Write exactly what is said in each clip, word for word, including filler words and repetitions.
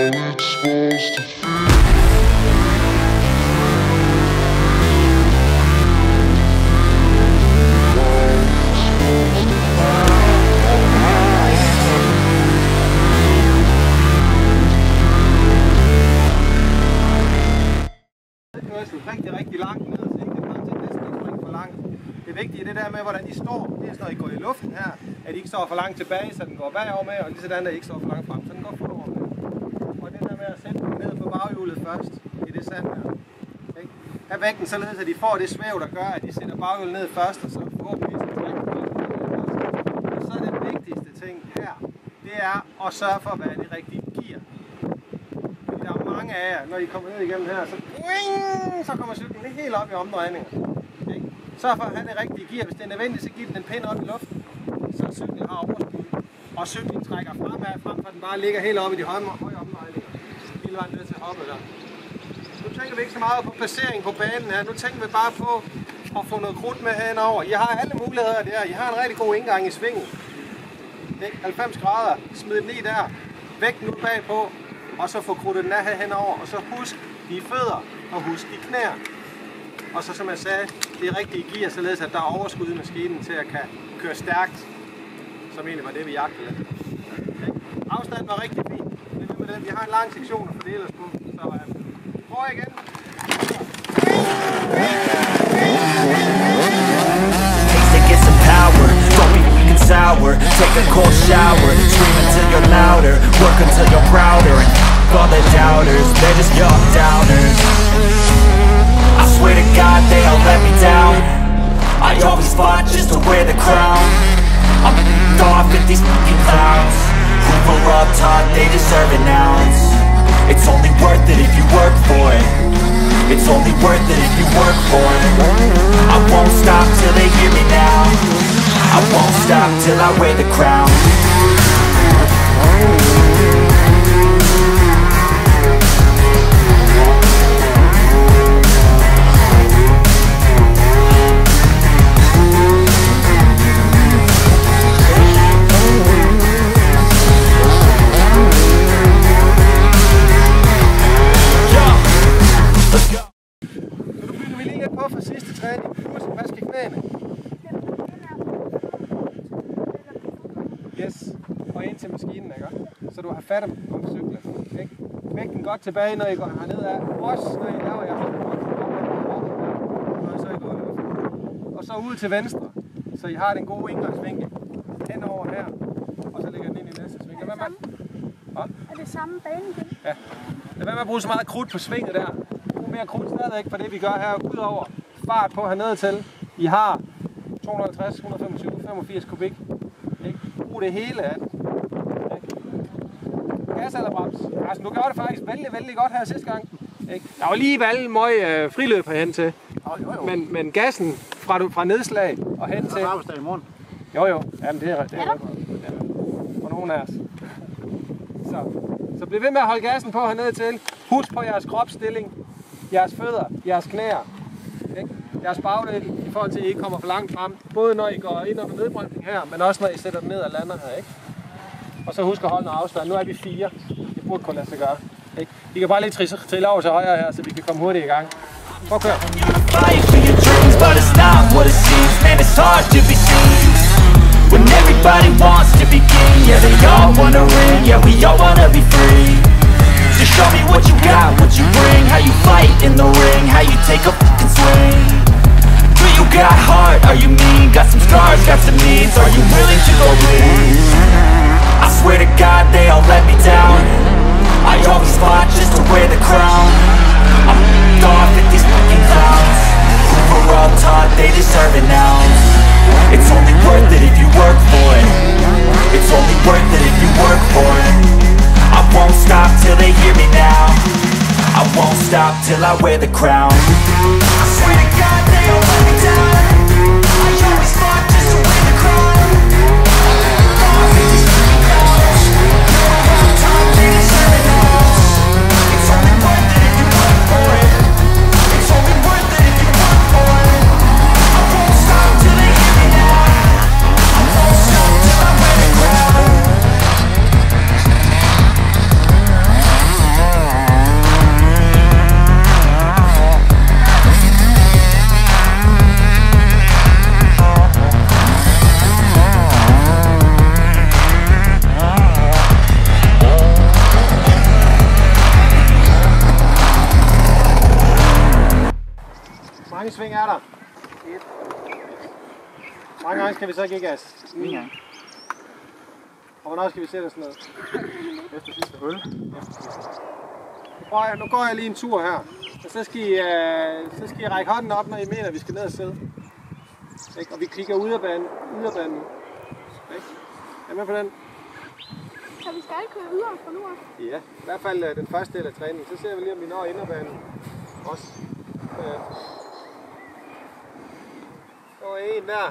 Rigtig, rigtig langt ned, så I kan komme til næsten ikke for langt. Det vigtige det der med, hvordan I står, det er sådan, når I går i luften her, at I ikke står for langt tilbage, så den går bagover med, og lige sådan, at I ikke står for langt frem, så den går forover med. Og det der med at sætte den ned på baghjulet først, i det sand her. Have vægten således, at I får det svæv, der gør, at I sætter baghjulet ned først, og så forhåbentlig så trækker den op. Og så er det vigtigste ting her, det er at sørge for at være det rigtige gear. Der er mange af jer, når I kommer ned igennem her, så, så kommer cyklen ikke helt op i omdrejninger. Okay? Sørg for at have det rigtige gear. Hvis det er nødvendigt, så giv den en pind op i luften, så cyklen har overskud. Og cyklen trækker fremad, frem for den bare ligger helt oppe i de høje, høje omdrejninger. Hele vejen ned til hoppet der. Nu tænker vi ikke så meget på placering på banen her. Nu tænker vi bare på at få noget krudt med henover. I har alle muligheder der. I har en rigtig god indgang i svingen. halvfems grader. Smid den i der. Vægten ud bagpå. Og så få krudtet den af her henover, og så husk de fødder, og husk de knæer. Og så som jeg sagde, det rigtige gear, således at der er overskud i maskinen til at kan køre stærkt, som egentlig var det, vi jagtede. Okay. Afstanden var rigtig fin. Med det. Vi har en lang sektion at fordele os på, så er det. Prøv igen. Sour. Take a cold shower, scream until you're louder, work until you're prouder, and f*** all the doubters, they're just young downers. I swear to God they all let me down. I always fought just to wear the crown. I'm f***ed off at these f***ing clowns who were up top, they deserve an ounce. It's only worth it if you work for it. It's only worth it if you work for it. I won't stop till they hear me now. I won't stop till I wear the crown. Let's go. Nu bygger vi lige lidt på for sidste træning. Husk, hvad skal knæene? Yes, og ind til maskinen, ikke? Så du har fat om cyklen. Ikke? Væk den godt tilbage, når I går herned af. Også når I laver jeres og så I går i luften. Og så ud til venstre, så I har den gode indgangsvinkel. Hen over her, og så lægger den ind i næste sving. Er det samme, er det samme bane? Ja. Lad være med at bruge så meget krudt på svinget der. Brug mere krudt stadigvæk for det, vi gør her. Udover fart på hernede til. I har to hundrede og halvtreds, et hundrede og femogtyve, femogfirs kubik. Ikke? Brug det hele af det. Gas eller brems? Altså, du gjorde det faktisk vældig, vældig godt her sidste gang. Ikke? Der var lige valgt møg øh, friløb herhen til. Jo, jo, jo. Men, men gassen fra, fra nedslag og hen til... Det er arbejdsdag i morgen. Jo, jo. Jamen, det er det. Er ja. For nogen af os. Så, så bliv ved med at holde gassen på hernede til. Husk på jeres kropsstilling, jeres fødder, jeres knæer. Ikke? Jeres bagdel i forhold til, at I ikke kommer for langt frem. Både når I går ind under nedbremsning her, men også når I sætter den ned og lander her. Ikke? Og så husk at holde noget afstand. Nu er vi fire. Det burde kunne lade sig gøre. Ikke? I kan bare lige trille, trille over til højre her, så vi kan komme hurtigt i gang. Prøv at køre. When everybody wants to begin, yeah, they all wanna ring, yeah, we all wanna be free. So show me what you got, what you bring, how you fight in the ring, how you take a fucking swing. Do you got heart, are you mean, got some scars, got some needs, are you willing to go bleed? I swear to God they all let me down. I always fought just to wear the crown. I'm f***ed off at these fucking clowns who were all taught they deserve an ounce. It's only worth it if you work for it. It's only worth it if you work for it. I won't stop till they hear me now. I won't stop till I wear the crown. I swear to God they don't let me down. I always fought just to wear the crown. It's only worth it if you work for it. It's only worth it if you work for it. I won't stop till they hear me now. I won't stop till I wear the crown. er der? Et. Hvor mange gange skal vi så give gas? En gang. Og hvornår skal vi sætte os ned? Efter sidste hul. Prøv, nu går jeg lige en tur her. Og så skal I, uh, så skal I række hånden op, når I mener, at vi skal ned og sidde. Ik? Og vi kigger ud af banen. Ud af banen. Ik? Er I med på den? Så vi skal køre videre fra nu af? Ja, i hvert fald uh, den første del af træningen. Så ser vi lige, om vi når inderbanen også. Uh, der var en der.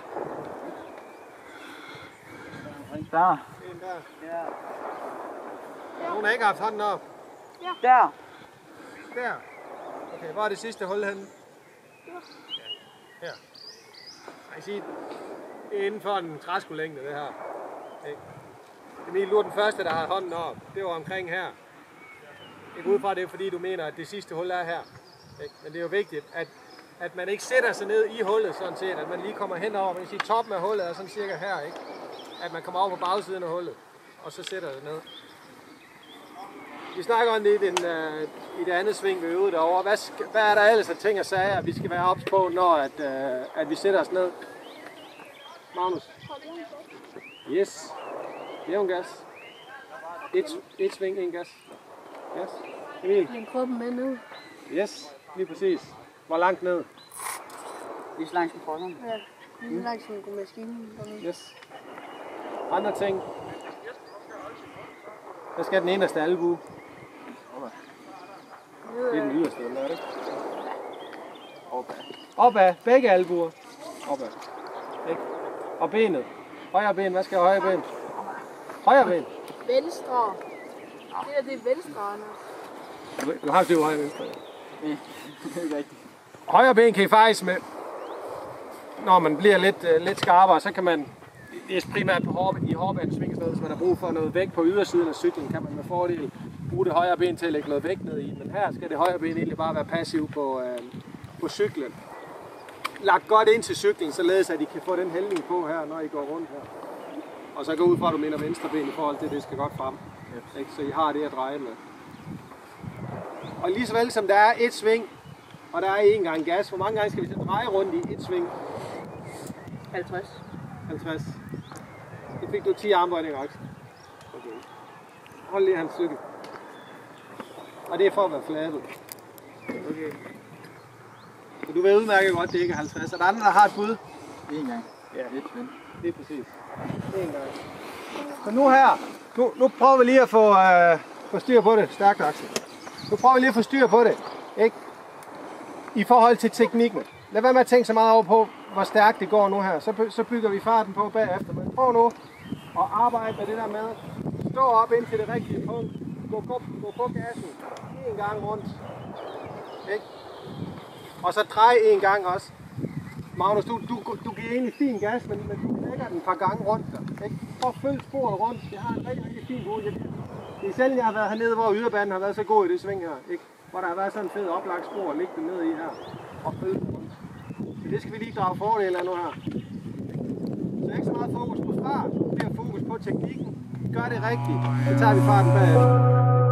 Der. En der. Ja. Nogen har ikke haft hånden op. Der. Der. Okay, hvor er det sidste hul henne? Ja. Her. Jeg kan sige, det er inden for en træskolængde, det her. Okay. Emil, du er den første, der har hånden op. Det var omkring her. Jeg går ud fra, det er fordi, du mener, at det sidste hul er her. Okay. Men det er jo vigtigt, at, at man ikke sætter sig ned i hullet, sådan set. At man lige kommer henover. Man kan sige, toppen af hullet er sådan cirka her, ikke? At man kommer over på bagsiden af hullet, og så sætter det ned. Vi snakker om det i, den, uh, i det andet sving, vi øvede derovre. Hvad, skal, hvad er der ellers af ting og sager, vi skal være ops på, når at, uh, at vi sætter os ned? Magnus? Yes. Jævn gas. Et, et sving, en gas. Yes. Emil? Den kroppen med ned. Yes, lige præcis. Hvor langt ned? Lige så langt som forhånden. Ja, lige langt som en maskine. Yes. Andre ting? Hvad skal den inderste albue? Det er den yderste, eller er det? Opad. Opad. Begge albuer. Opad. Ik? Og benet. Højre ben. Hvad skal højre ben? Højre ben. Venstre. Det der, det er venstre, Anders. Du har styr på højre venstre. Ja, det er ikke rigtigt. Højre ben kan I faktisk med, når man bliver lidt, uh, lidt skarpere, så kan man, det er primært på hårde, i hårdbanesving, hvis man har brug for noget vægt på ydersiden af cyklen, kan man med fordel bruge det højre ben til at lægge noget vægt ned i. Men her skal det højre ben egentlig bare være passiv på, uh, på cyklen. Lagt godt ind til cyklen, således at I kan få den hældning på her, når I går rundt her. Og så gå ud fra, at du mener venstre ben i forhold til, at det skal godt frem. Ikke? Så I har det at dreje med. Og lige så vel som der er et sving, og der er en gang gas, hvor mange gange skal vi så dreje rundt i et sving? halvtreds. halvtreds. Det fik du ti armbøjninger, Axel. Okay. Hold lige hans cykel. Og det er for at være fladet. Okay. Så du ved udmærket godt, at det ikke er halvtreds. Er der andre, der har et bud? En gang. Ja. Et sving. Det er præcis. En gang. Så nu her, nu, nu prøver vi lige at få, øh, få styr på det. Stærkt, Axel. Nu prøver vi lige at få styr på det. Ikke? I forhold til teknikken. Lad være med at tænke så meget over på, hvor stærkt det går nu her. Så, så bygger vi farten på bagefter. Men prøv nu at arbejde med det der med. Stå op ind til det rigtige punkt. Gå, gå, gå på gassen. En gang rundt. Ikke? Og så drej en gang også. Magnus, du, du, du giver egentlig fin gas, men, men du lægger den et par gange rundt. Ikke? Prøv at følge sporet rundt. Det har en rigtig, rigtig fin god. Det er sjældent, jeg har været hernede, hvor yderbanen har været så god i det sving her. Ikke? Hvor der har været sådan en fed oplagt spor at lægge den ned i her. Og følge den rundt. Så det skal vi lige drage fordel af nu her. Så ikke så meget fokus på fart, det er fokus på teknikken. Gør det rigtigt, så tager vi farten bagefter.